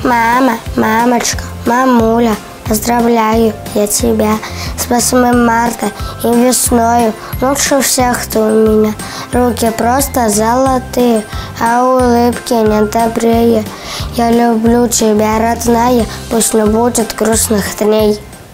Мама, мамочка, мамуля, поздравляю я тебя с 8 марта и весною. Лучше всех ты у меня. Руки просто золотые, а улыбки не добрее. Я люблю тебя, родная, пусть не будет грустных дней.